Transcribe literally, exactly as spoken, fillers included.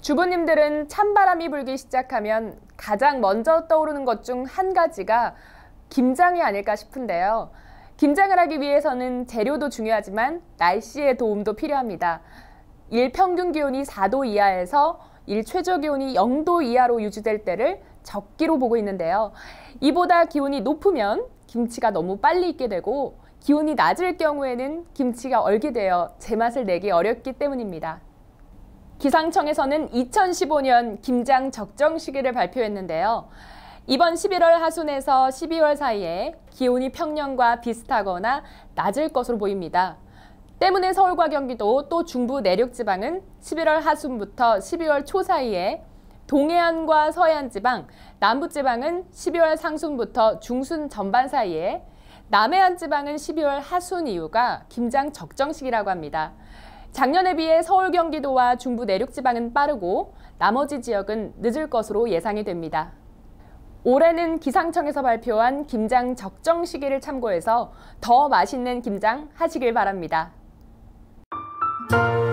주부님들은 찬바람이 불기 시작하면 가장 먼저 떠오르는 것 중 한 가지가 김장이 아닐까 싶은데요. 김장을 하기 위해서는 재료도 중요하지만 날씨의 도움도 필요합니다. 일 평균 기온이 사 도 이하에서 일 최저 기온이 영 도 이하로 유지될 때를 적기로 보고 있는데요. 이보다 기온이 높으면 김치가 너무 빨리 익게 되고 기온이 낮을 경우에는 김치가 얼게 되어 제맛을 내기 어렵기 때문입니다. 기상청에서는 이천십오 년 김장 적정 시기를 발표했는데요. 이번 십일월 하순에서 십이월 사이에 기온이 평년과 비슷하거나 낮을 것으로 보입니다. 때문에 서울과 경기도 또 중부 내륙 지방은 십일월 하순부터 십이월 초 사이에, 동해안과 서해안 지방, 남부 지방은 십이월 상순부터 중순 전반 사이에, 남해안 지방은 십이월 하순 이후가 김장 적정 시기라고 합니다. 작년에 비해 서울, 경기도와 중부 내륙 지방은 빠르고 나머지 지역은 늦을 것으로 예상이 됩니다. 올해는 기상청에서 발표한 김장 적정 시기를 참고해서 더 맛있는 김장 하시길 바랍니다.